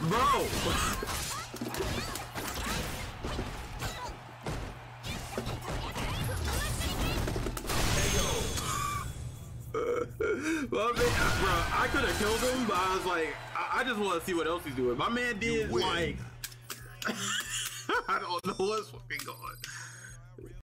Bro! Well, man, bro, I could have killed him, but I was like, I just want to see what else he's doing. My man did like, I don't know what's fucking going on.